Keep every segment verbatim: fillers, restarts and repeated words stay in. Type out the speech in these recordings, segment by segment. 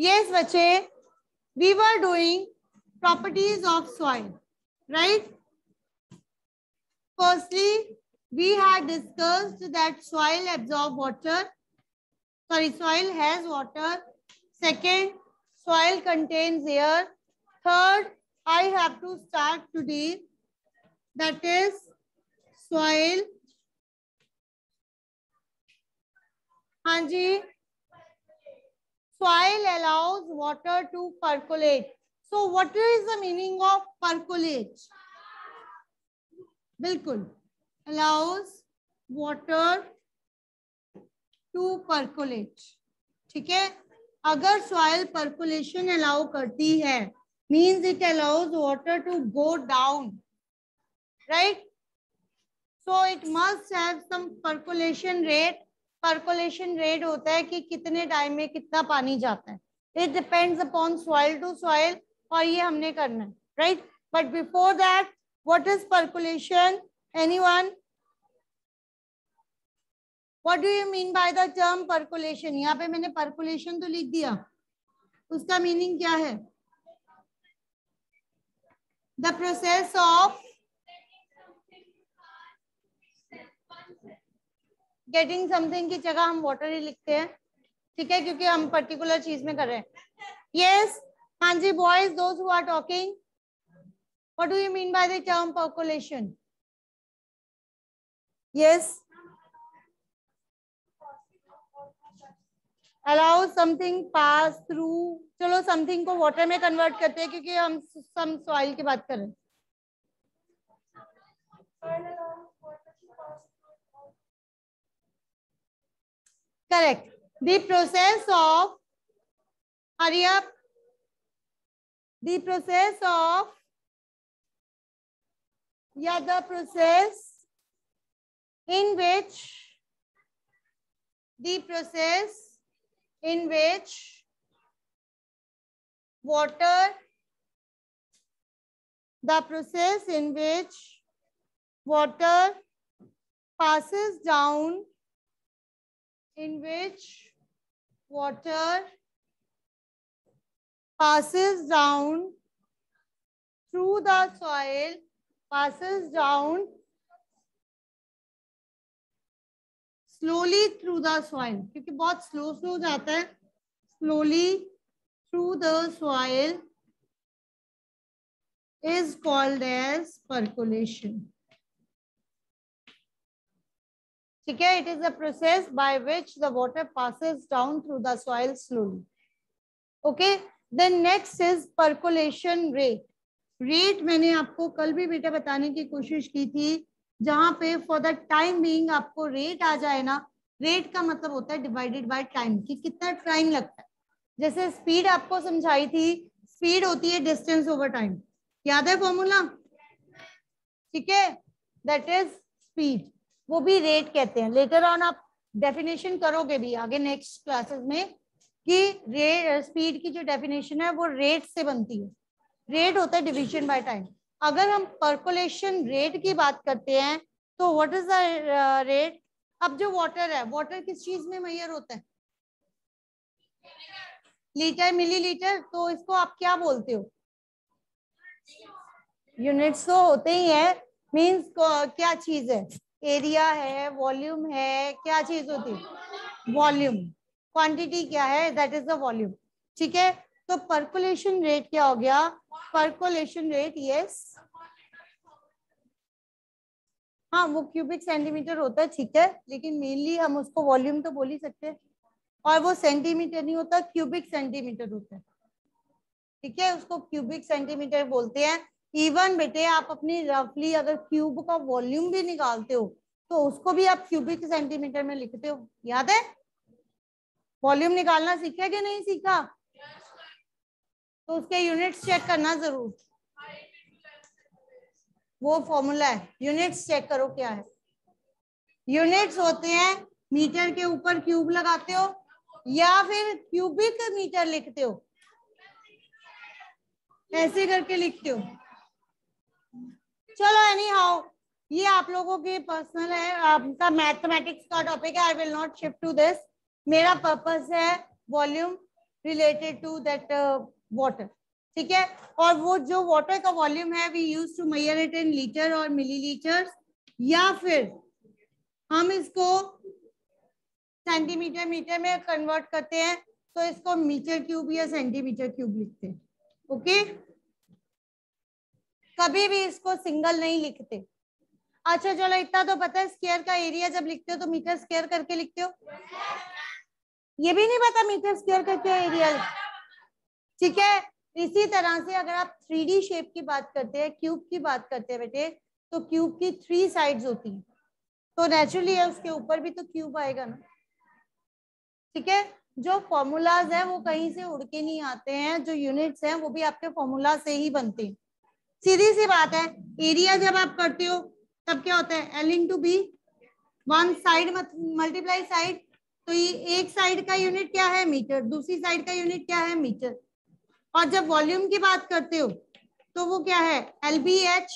Yes बच्चे, we were doing properties of soil, right? Firstly, we had discussed that soil absorbs water. Sorry, soil has water. Second, soil contains air. Third, I have to start today. That is soil. हाँ जी. Soil allows water to percolate. So what is the meaning of percolate? बिल्कुल. Allows water to percolate. ठीक है. अगर soil percolation allow करती है, means it allows water to go down, right? So it must have some percolation rate. Percolation rate होता है कि कितने टाइम में कितना पानी जाता है. It depends upon soil to soil, और ये हमने करना है, right? But before that, what is percolation? Anyone? What do you mean by the term percolation? यहाँ पे मैंने percolation तो लिख दिया, उसका मीनिंग क्या है? The process of getting something की जगह हम water ही लिखते हैं, ठीक है, क्योंकि हम पर्टिकुलर चीज में कर रहे हैं. Yes, हाँ जी boys, those who are talking, what do you mean by the term percolation? Yes. Allow something pass through. चलो something को water में convert करते हैं क्योंकि हम some soil की बात कर रहे हैं. Correct. The process of, hurry up. The process of, yeah, the process in which, the process in which water, the process in which water passes down, in which water passes down through the soil, passes down slowly through the soil, क्योंकि बहुत slow slow जाता है, slowly through the soil is called as percolation. ठीक है, it is a process by which the water passes down through the soil slowly. Okay, then next is percolation rate. Rate मैंने आपको कल भी बेटा बताने की कोशिश की थी, जहां पे फॉर द टाइम बीइंग आपको रेट आ जाए ना, रेट का मतलब होता है डिवाइडेड बाय टाइम, कि कितना टाइम लगता है. जैसे स्पीड आपको समझाई थी, स्पीड होती है डिस्टेंस ओवर टाइम, याद है फॉर्मूला? ठीक है, दैट इज स्पीड, वो भी रेट कहते हैं. लेटर ऑन आप डेफिनेशन करोगे भी आगे नेक्स्ट क्लासेस में कि रेट स्पीड की जो डेफिनेशन है वो रेट से बनती है. रेट होता है डिवीजन बाय टाइम. अगर हम परकोलेशन रेट की बात करते हैं तो व्हाट इज द रेट? अब जो वाटर है, वाटर किस चीज में मेजर होता है? Litre, millilitre. तो इसको आप क्या बोलते हो? यूनिट्स तो होते ही है. मींस क्या चीज है? एरिया है, वॉल्यूम है, क्या चीज होती है? वॉल्यूम. क्वांटिटी क्या है? That is the volume. ठीक है, तो परकोलेशन रेट क्या हो गया? परकोलेशन रेट, यस, हाँ वो क्यूबिक सेंटीमीटर होता है, ठीक है, लेकिन मेनली हम उसको वॉल्यूम तो बोल ही सकते हैं, और वो सेंटीमीटर नहीं होता, क्यूबिक सेंटीमीटर होता है. ठीक है, उसको क्यूबिक सेंटीमीटर बोलते हैं. इवन बेटे आप अपनी रफली अगर क्यूब का वॉल्यूम भी निकालते हो तो उसको भी आप क्यूबिक सेंटीमीटर में लिखते हो, याद है? वॉल्यूम निकालना सीखा कि नहीं सीखा? तो उसके यूनिट्स चेक करना जरूर, वो फॉर्मूला है. यूनिट्स चेक करो क्या है. यूनिट्स होते हैं, मीटर के ऊपर क्यूब लगाते हो या फिर क्यूबिक मीटर लिखते हो, ऐसे करके लिखते हो. चलो एनी हाउ, ये आप लोगों के पर्सनल है, आपका मैथमेटिक्स का टॉपिक है. I will not shift to this. मेरा पर्पस है volume. Related to that water, ठीक है। और वो जो वाटर का वॉल्यूम है we use to measure it in litre और मिलीलीटर, या फिर हम इसको सेंटीमीटर मीटर में कन्वर्ट करते हैं तो इसको मीटर क्यूब या सेंटीमीटर क्यूब लिखते हैं। ओके, कभी भी इसको सिंगल नहीं लिखते। अच्छा चलो इतना तो पता है, स्क्वायर का एरिया जब लिखते हो तो मीटर स्क्वायर करके लिखते हो, ये भी नहीं पता मीटर स्क्वायर करके एरिया, ठीक है। इसी तरह से अगर आप थ्री डी शेप की बात करते हैं, क्यूब की बात करते हैं बेटे, तो क्यूब की थ्री साइड्स होती हैं, तो नेचुरली है उसके ऊपर भी तो क्यूब आएगा ना, ठीक है। जो फॉर्मूलाज है वो कहीं से उड़ के नहीं आते हैं, जो यूनिट्स हैं वो भी आपके फॉर्मूला से ही बनते हैं, सीधी सी बात है। एरिया जब आप करते हो तब क्या होता है, L into B, one side multiply side, तो ये एक साइड का यूनिट क्या है मीटर, दूसरी साइड का यूनिट क्या है मीटर। और जब वॉल्यूम की बात करते हो तो वो क्या है, L B H,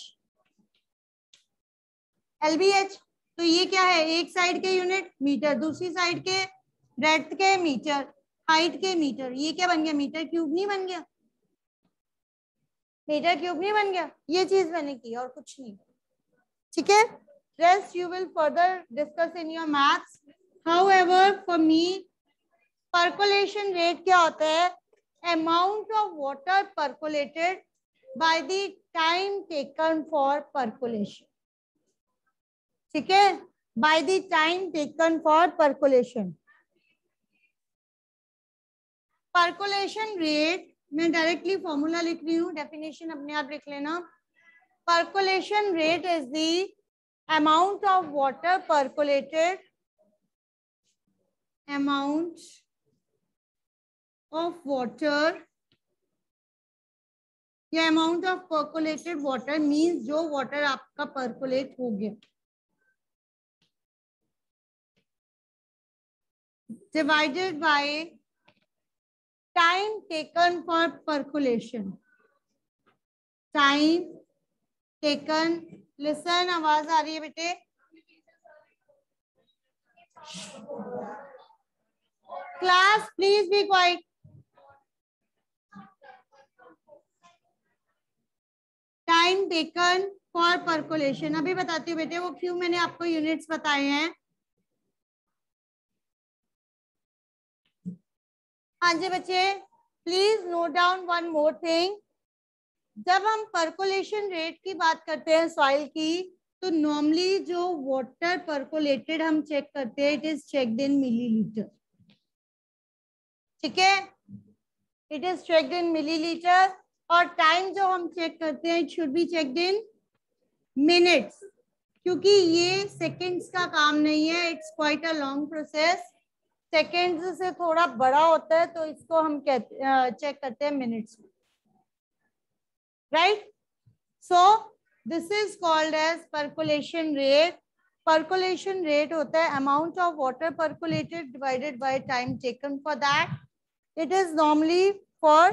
L B H, तो ये क्या है, एक साइड के यूनिट मीटर, दूसरी साइड के ब्रेड्थ के मीटर, हाइट के मीटर, ये क्या बन गया, मीटर क्यूब नहीं बन गया, मीटर क्यूब नहीं बन गया, ये चीज मैंने की और कुछ नहीं, ठीक है। Rest you will further discuss in your maths. However for me percolation rate क्या होता है, amount of water percolated by the time taken for percolation, ठीक है, by the time taken for percolation. Percolation rate, मैं directly formula लिख रही हूँ, definition अपने आप लिख लेना। Percolation rate is the amount of water percolated, amount of water या amount of percolated water means जो वाटर आपका परकोलेट हो गया, divided by time taken for percolation, time taken, listen, आवाज आ रही है बेटे, class please be quiet. Time taken for percolation, अभी बताती हूँ बेटे वो क्यों मैंने आपको यूनिट्स बताए हैं। हाँ जी बच्चे, please note down one more thing, जब हम परकोलेशन रेट की बात करते हैं सॉइल की, तो नॉर्मली जो वाटर परकोलेटेड हम चेक करते हैं it is checked in millilitre, ठीक है, it is checked in millilitre. और टाइम जो हम चेक करते हैं it should be checked in minutes, क्योंकि ये सेकंड्स का काम नहीं है, it's quite a long process, seconds से थोड़ा बड़ा होता है, तो इसको हम कहते चेक करते हैं मिनट्स में, right. So this is called as percolation rate. Percolation rate होता है amount of water percolated divided by time taken for that, it is normally for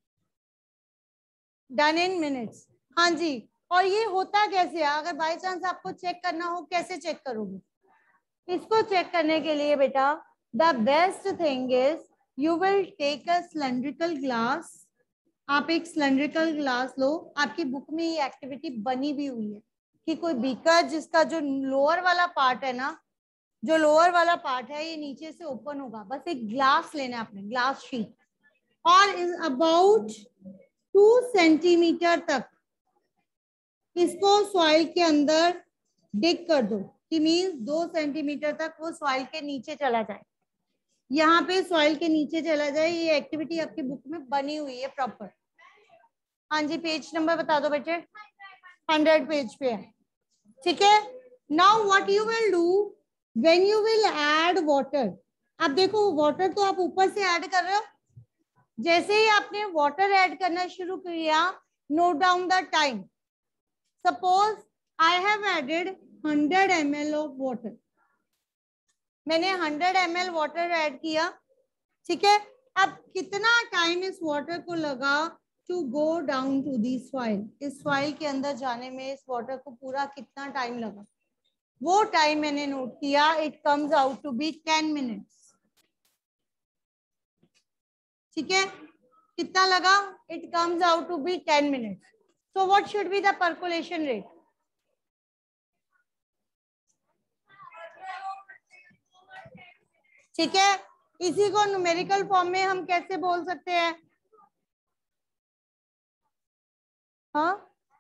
done in minutes. हाँ जी, और ये होता कैसे है, अगर बाय चांस आपको चेक करना हो कैसे चेक करोगे, इसको चेक करने के लिए बेटा the best thing is you will take a cylindrical glass, आप एक सिलेंड्रिकल ग्लास लो, आपकी बुक में ये एक्टिविटी बनी भी हुई है कि कोई बीकर जिसका जो लोअर वाला पार्ट है ना, जो लोअर वाला पार्ट है ये नीचे से ओपन होगा, बस एक ग्लास लेना है आपने, ग्लास शीट, और इज अबाउट टू सेंटीमीटर तक इसको सॉइल के अंदर डिग कर दो, कि मीन्स दो सेंटीमीटर तक वो सॉइल के नीचे चला जाए, यहाँ पे सॉइल के नीचे चला जाए, ये एक्टिविटी आपकी बुक में बनी हुई है प्रॉपर। हाँ जी, पेज नंबर बता दो बेटे, हंड्रेड पेज पे है, ठीक है। Now what you will do when you will add water, अब देखो वाटर तो आप ऊपर से ऐड कर रहे हो, जैसे ही आपने वाटर ऐड करना शुरू किया, note down the time, suppose I have added hundred M L of water, मैंने hundred M L water add किया, ठीक है। अब कितना टाइम इस वाटर को लगा to go down to the soil, इस सॉइल के अंदर जाने में इस वाटर को पूरा कितना टाइम लगा, वो टाइम मैंने नोट किया, it comes out to be ten minutes, ठीक है, कितना लगा? It comes out to be ten minutes. So what should be the percolation rate? ठीक है, इसी को न्यूमेरिकल फॉर्म में हम कैसे बोल सकते हैं? हाँ,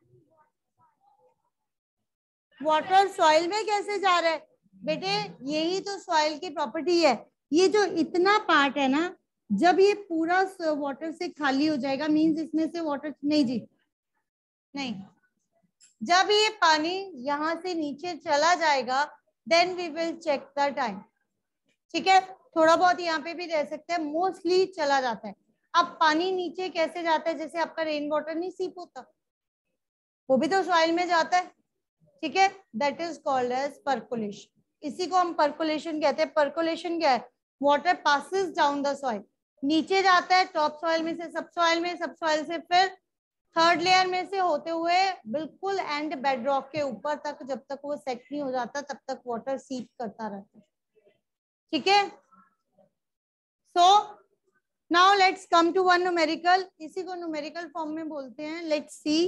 वाटर सॉइल में कैसे जा रहा है बेटे? यही तो सॉइल की प्रॉपर्टी है. ये जो इतना पार्ट है ना, जब ये पूरा वाटर से खाली हो जाएगा, मींस इसमें से वाटर नहीं जी, नहीं, जब ये पानी यहां से नीचे चला जाएगा, then we will check the time. ठीक है, थोड़ा बहुत यहाँ पे भी रह सकते हैं, मोस्टली चला जाता है. अब पानी नीचे कैसे जाता है? जैसे आपका रेन वाटर नहीं सीप होता, वो भी तो सॉइल में जाता है. ठीक है, that is called as percolation. इसी को हम परकोलेशन कहते हैं. परकोलेशन क्या है? Water passes down the soil, नीचे जाता है टॉप सॉइल में से सब सॉइल में, सब सॉइल से फिर थर्ड लेयर में से होते हुए बिल्कुल एंड बेड रॉक के ऊपर तक, जब तक वो सेट नहीं हो जाता तब तक वाटर सीप करता रहता है. ठीक है, so now let's come to one numerical. इसी को न्यूमेरिकल फॉर्म में बोलते हैं. Let's see.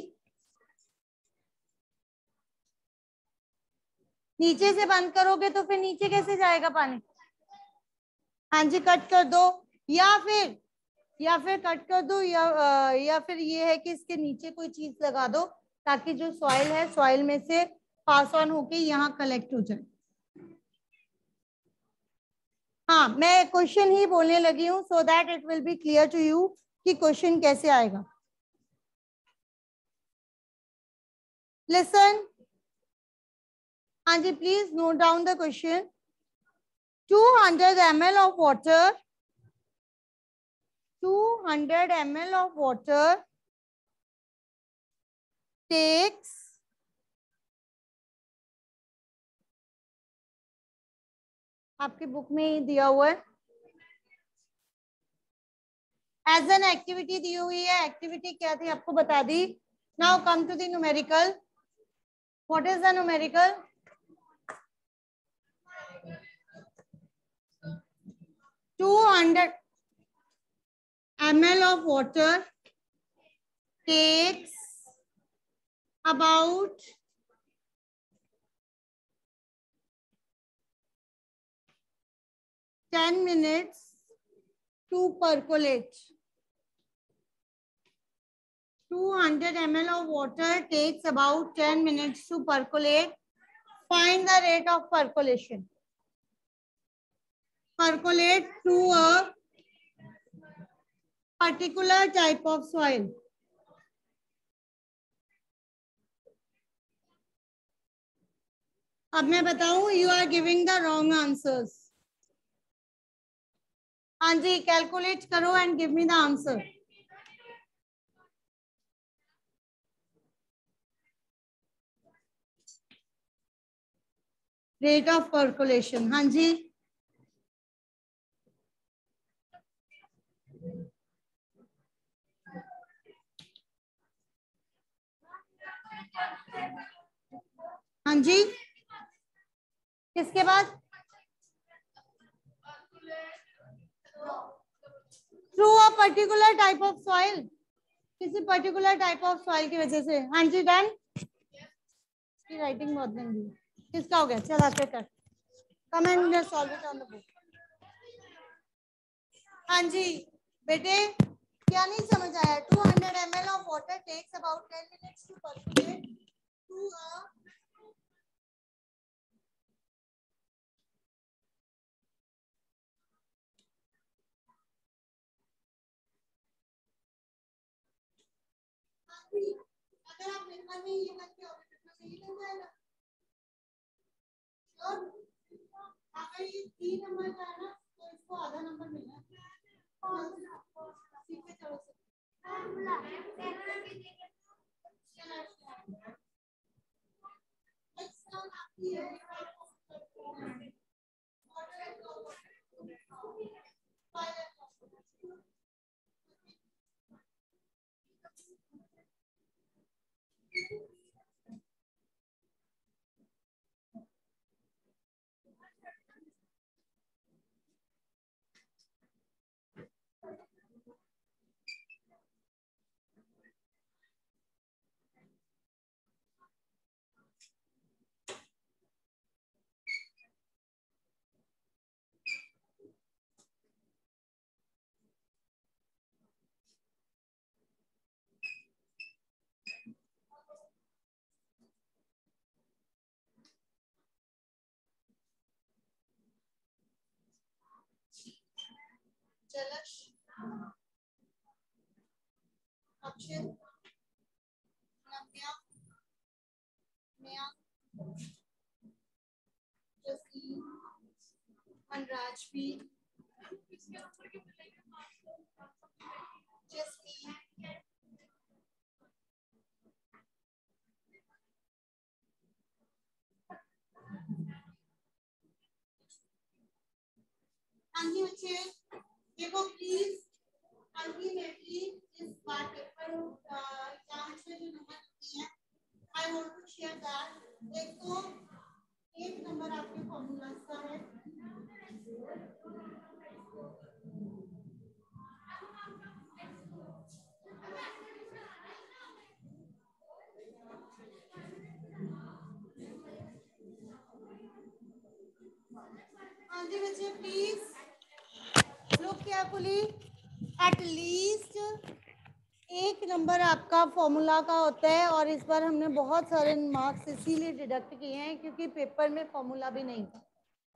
नीचे से बंद करोगे तो फिर नीचे कैसे जाएगा पानी? हाँ जी, कट कर दो, या फिर या फिर कट कर दो, या या फिर ये है कि इसके नीचे कोई चीज लगा दो ताकि जो सॉइल है, सॉइल में से पास ऑन होके यहाँ कलेक्ट हो जाए. हाँ, मैं क्वेश्चन ही बोलने लगी हूँ so that it will be clear to you कि क्वेश्चन कैसे आएगा. लिसन. हाँ जी, please note down the question. Two hundred M L of water two hundred milliliters of water takes आपकी बुक में ही दिया हुआ है, एज एन एक्टिविटी दी हुई है. एक्टिविटी क्या थी आपको बता दी. Now come to the numerical. What is the numerical? two hundred milliliters of water takes about ten minutes to percolate. two hundred milliliters of water takes about ten minutes to percolate. Find the rate of percolation. Percolate through a particular type of soil. अब मैं बताऊं, you are giving the wrong answers. हाँ जी, calculate करो and give me the answer. Rate of percolation. हाँ जी, हाँ जी, किसके बाद? Through a particular type of soil, किसी पर्टिकुलर टाइप ऑफ सॉइल की वजह से. हाँ जी, डन. राइटिंग बहुत गंदी है. किसका हो गया? चल आके कर. Come and solve it on the book. हाँ जी बेटे, क्या नहीं समझ आया? two hundred milliliters of water takes about ten minutes to percolate to a अगर आप पेपर में ये करके आओगे पेपर में ये बन जाएगा. और अगर ये तीन नंबर का है ना तो इसको आधा नंबर मिलना है. सीखे चलो से. जलश, अक्षित, नव्या, मेया, जसीन, मनराजवीर, जसमीन, हाँ जी बच्चे देखो प्लीज अल्टीमेटली इस बार पेपर एग्जाम्स में जो नंबर होते हैं I want to share that एक तो एक नंबर आपके फॉर्मूलाज का है हाँ जी बच्चे please look carefully at least एक नंबर आपका फॉर्मूला का होता है और इस बार हमने बहुत सारे मार्क्स इसीलिए डिडक्ट किए हैं क्योंकि पेपर में फॉर्मूला भी नहीं था।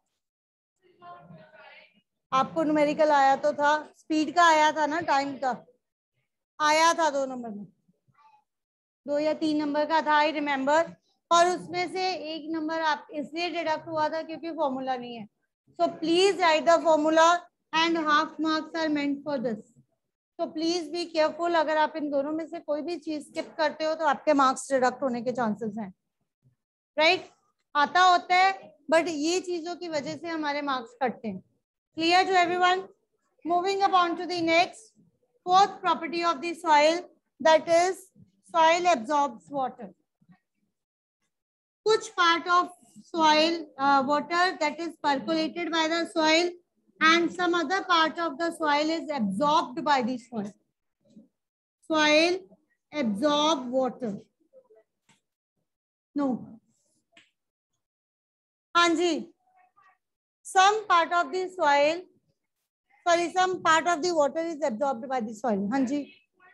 आपको न्यूमेरिकल आया तो था, स्पीड का आया था ना, टाइम का आया था, दो नंबर में दो या तीन नंबर का था आई रिमेम्बर, और उसमें से एक नंबर आप इसलिए डिडक्ट हुआ था क्योंकि फॉर्मूला नहीं है। So please write the formula and half marks are meant for this. तो प्लीज बी केयरफुल, अगर आप इन दोनों में से कोई भी चीज स्किप करते हो तो आपके मार्क्स डिडक्ट होने के चांसेस हैं। Right right? आता होता है बट ये चीजों की वजह से हमारे मार्क्स कटते हैं। Clear to everyone? Moving upon to the next fourth property of the soil, that is soil absorbs water. कुछ part of soil uh, water that is percolated by the soil and some other part of the soil is absorbed by the soil. Soil absorb water. No. हाँ जी, some part of the soil, sorry, some part of the water is absorbed by the soil. हाँ जी,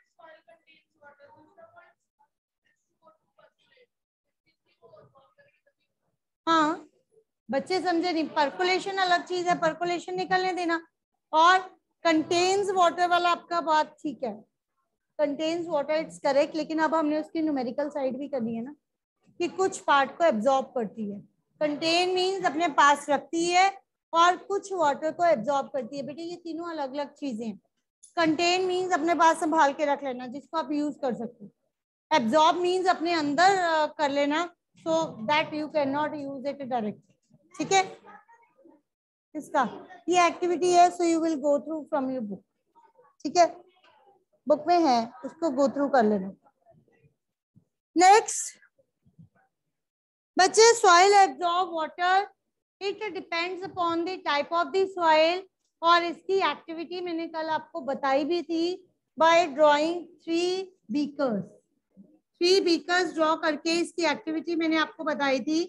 हाँ बच्चे समझे नहीं, percolation अलग चीज है, पर्कुलेशन निकलने देना, और कंटेन्स वाटर वाला आपका बात ठीक है, कंटेन्स वाटर इट्स करेक्ट, लेकिन अब हमने उसकी न्यूमेरिकल साइड भी करनी है ना कि कुछ पार्ट को एब्जॉर्ब करती है। कंटेन मीन्स अपने पास रखती है और कुछ वाटर को एब्जॉर्ब करती है। बेटे ये तीनों अलग अलग चीजें हैं। कंटेन मीन्स अपने पास संभाल के रख लेना जिसको आप यूज कर सकते हो, एब्जॉर्ब मीन्स अपने अंदर uh, कर लेना so that you can not use it direct. ठीक है, इसका ये एक्टिविटी है, so you will go through from your book. ठीक है, बुक में है, उसको गो थ्रू कर लेना। नेक्स्ट बच्चे, soil absorb water, it depends upon the type of the soil, और इसकी एक्टिविटी मैंने कल आपको बताई भी थी by drawing three beakers. Three beakers draw करके इसकी एक्टिविटी मैंने आपको बताई थी।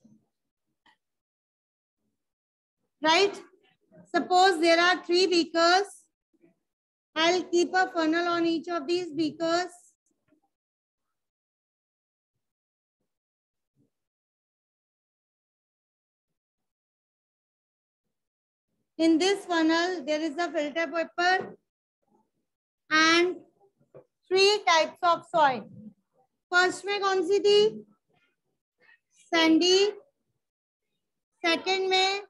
Right, suppose there are three beakers, I'll keep a funnel on each of these beakers. In this funnel, there is a filter paper and three types of soil. First में कौन सी थी? Sandy. Second में,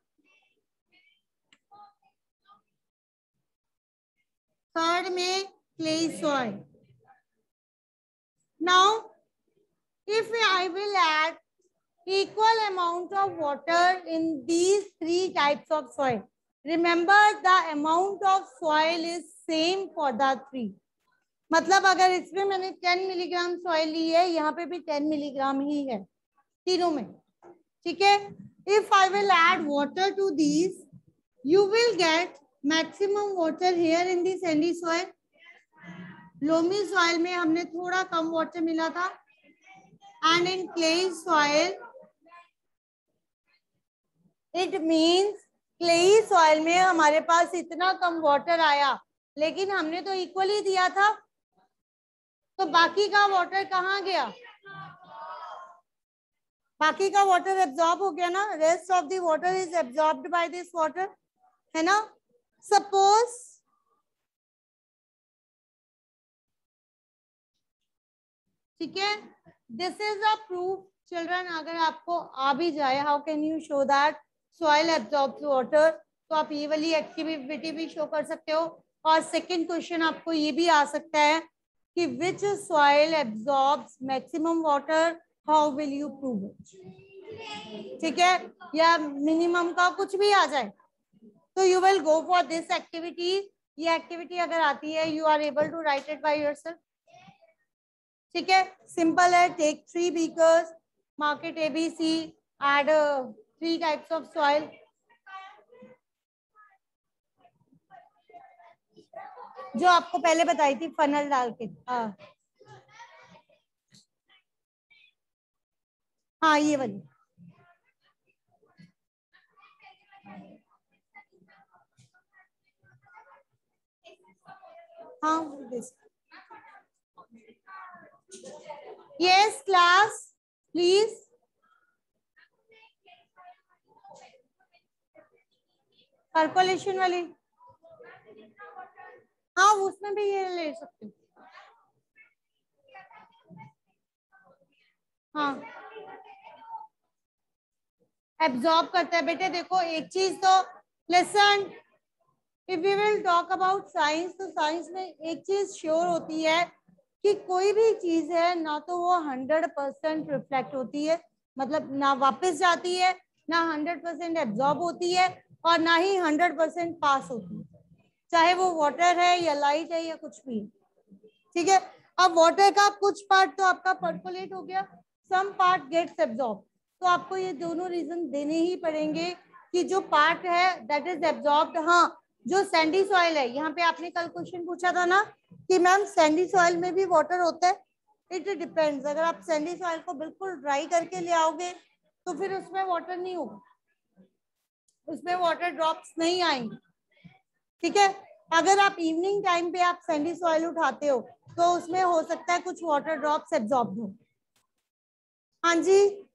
third में clay soil. Now, if I will add equal amount of water in these three types of soil, remember the amount of soil is same for the three. मतलब अगर इसमें मैंने ten milligram soil ली है, यहाँ पे भी ten milligram ही है तीनों में। ठीक है, if I will add water to these, you will get maximum water here in the sandy soil. Loamy soil में हमने थोड़ा कम वाटर मिला था, and in clay soil it means clayey soil में हमारे पास इतना कम वाटर आया, लेकिन हमने तो इक्वली दिया था, तो बाकी का वाटर कहाँ गया? बाकी का वाटर एब्जॉर्ब हो गया ना, rest of the water is absorbed by this water, है ना। सपोज ठीक है, this is a proof children. अगर आपको आ भी जाए, how can you show that soil absorbs water, तो आप ये वाली एक्टिविटी भी शो कर सकते हो। और सेकंड क्वेश्चन आपको ये भी आ सकता है कि which soil absorbs maximum water, how will you prove it. ठीक है, या मिनिमम का कुछ भी आ जाए तो you will go for this activity. ये एक्टिविटी अगर आती है, you are able to write it by yourself. ठीक है, सिंपल है। Take three beakers, mark it ABC, add three types of soil. जो आपको पहले बताई थी फनल डाल के। हाँ हाँ, ये वाली। हाँ this. Yes class please. Percolation वाली, हाँ उसमें भी ये ले सकते हो। हाँ एब्जॉर्ब करता है बेटे। देखो एक चीज तो listen, if we will talk about science, तो साइंस में एक चीज श्योर होती है कि कोई भी चीज है ना तो वो हंड्रेड परसेंट रिफ्लेक्ट होती है, मतलब ना वापस जाती है, ना हंड्रेड परसेंट एब्जॉर्ब होती है, और ना ही हंड्रेड परसेंट पास होती है, चाहे वो वाटर है या लाइट है या कुछ भी। ठीक है, अब वाटर का कुछ पार्ट तो आपका पर्कोलेट हो गया, सम पार्ट गेट्स एब्जॉर्ब, तो आपको ये दोनों रीजन देने ही पड़ेंगे कि जो पार्ट है दैट इज एब्जॉर्ब्ड। हाँ, जो सैंडी सॉइल है, यहाँ पे आपने कल क्वेश्चन पूछा था ना कि मैम सैंडी सॉइल में भी वाटर होता है। इट डिपेंड्स, अगर आप सैंडी सॉइल को बिल्कुल ड्राई करके ले आओगे तो फिर उसमें वाटर नहीं होगा, उसमें वाटर ड्रॉप्स नहीं आएंगे। ठीक है, अगर आप इवनिंग टाइम पे आप सैंडी सॉइल उठाते हो तो उसमें हो सकता है कुछ वाटर ड्रॉप्स एब्जॉर्ब हो। हाँ जी,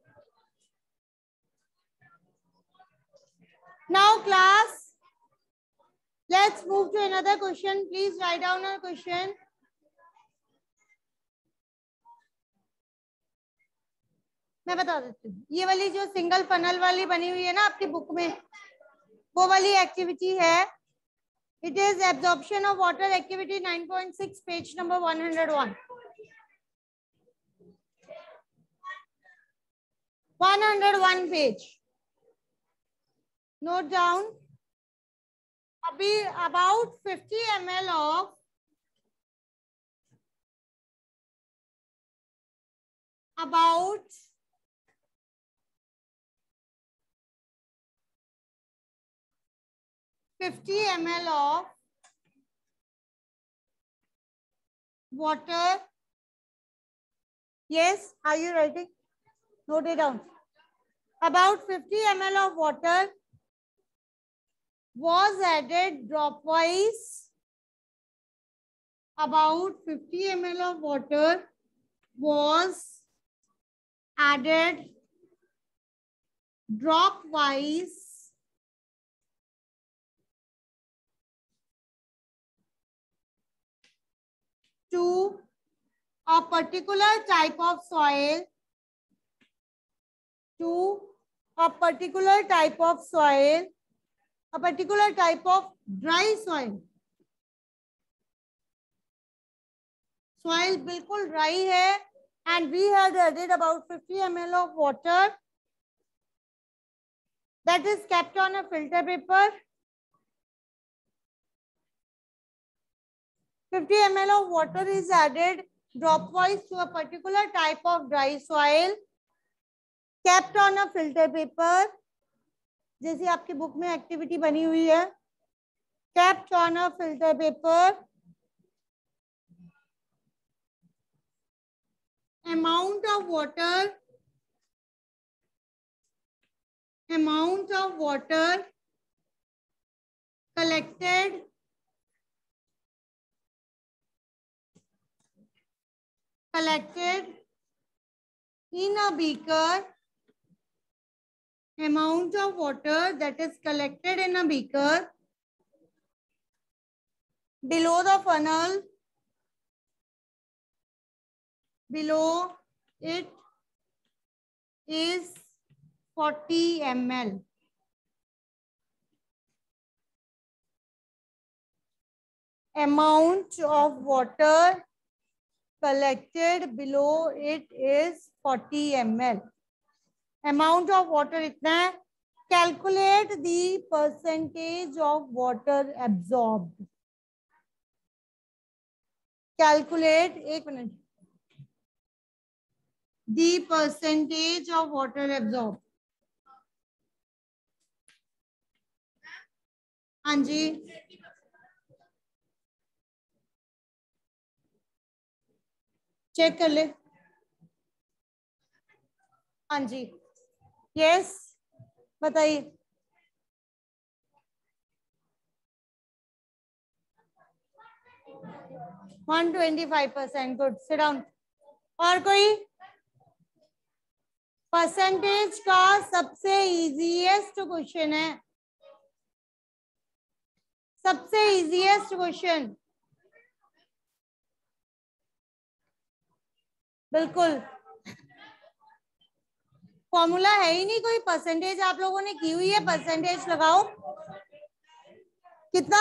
now class let's move to another question. Please write down a question. मैं बता देती हूँ, ये वाली जो सिंगल फनल वाली बनी हुई है ना आपकी बुक में, वो वाली एक्टिविटी है। It is absorption of water activity nine point six, page number one hundred one. One hundred one page, note down. अभी about fifty M L of about fifty milliliters of water. Yes, are you writing? Note it down. About fifty milliliters of water was added dropwise. About fifty milliliters of water was added dropwise to a particular type of soil, to a particular type of soil, a particular type of dry soil. Soil बिल्कुल dry है, and we had added about fifty milliliters of water that is kept on a filter paper. fifty milliliters of water is added dropwise to a particular type of dry soil, kept on a filter paper. जैसे आपकी book में activity बनी हुई है, kept on a filter paper. Amount of water, amount of water collected collected in a beaker, amount of water that is collected in a beaker below the funnel, below it is forty milliliters. Amount of water collected below it is forty milliliters. Amount of water इतना है. Calculate the percentage of water absorbed. Calculate, एक minute. The percentage of water absorbed. हाँ जी. Check कर ले. हाँ जी. Yes, बताइए. One twenty five percent. Good. Sit down. और कोई? परसेंटेज का सबसे इजीएस्ट क्वेश्चन है. सबसे इजीएस्ट क्वेश्चन. बिल्कुल. फॉर्मूला है ही नहीं कोई. परसेंटेज आप लोगों ने की हुई है. परसेंटेज लगाओ. कितना?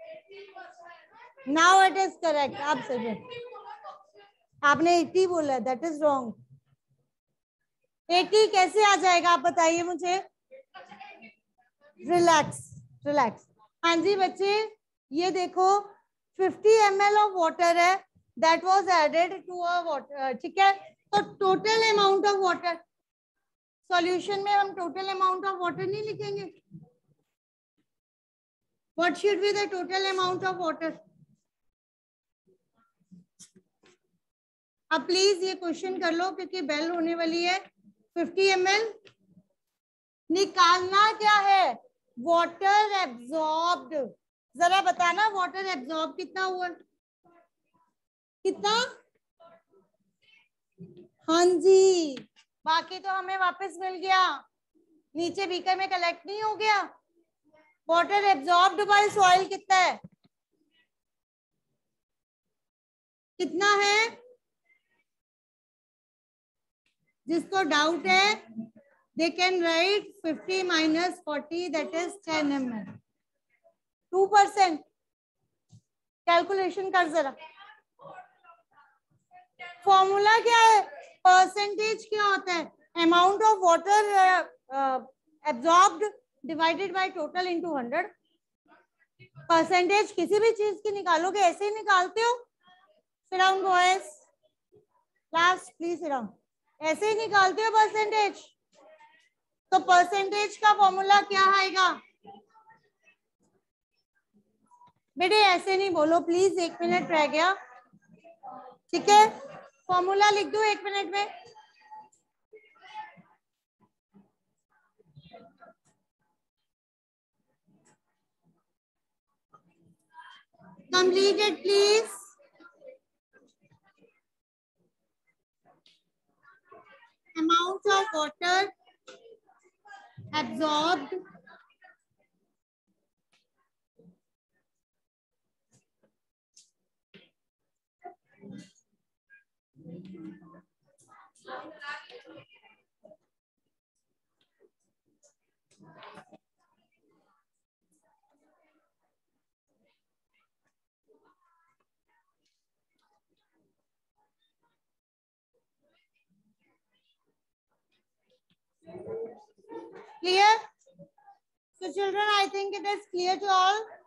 Now it is correct. आप सही. आपने एटी बोला. That is wrong. एटी कैसे आ जाएगा आप बताइए मुझे. Relax relax. हाँ जी बच्चे, ये देखो fifty M L of water है. That was added to a water. ठीक है. तो total amount of water. Solution में हम टोटल अमाउंट ऑफ वाटर नहीं लिखेंगे. What should be the total amount of water. अब प्लीज ये क्वेश्चन कर लो क्योंकि बेल होने वाली है. फिफ्टी एम एल निकालना क्या है. Water absorbed. जरा बताना वाटर एब्जॉर्ब कितना हुआ. कितना? हाँ जी. बाकी तो हमें वापस मिल गया. नीचे बीकर में कलेक्ट नहीं हो गया. वाटर एब्जॉर्ब्ड बाय सॉइल कितना है. कितना है? जिसको डाउट है they can write fifty minus forty, that is ten milliliters. two percent. Calculation कर जरा. फॉर्मूला क्या है. परसेंटेज क्या होता है. Amount of water absorbed divided by total into hundred. Percentage किसी भी चीज की निकालोगे ऐसे ही निकालते हो. Sit down boys. Last please sit down. ऐसे ही निकालते हो परसेंटेज. तो परसेंटेज का फॉर्मूला क्या आएगा. बेटे ऐसे नहीं बोलो प्लीज. एक मिनट रह गया. ठीक है. फॉर्मूला लिख दो एक मिनट में. Complete it please. Amount of water absorbed clear. So children, I think it is clear to all.